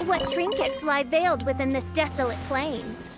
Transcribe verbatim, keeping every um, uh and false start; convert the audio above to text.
What trinkets lie veiled within this desolate plain?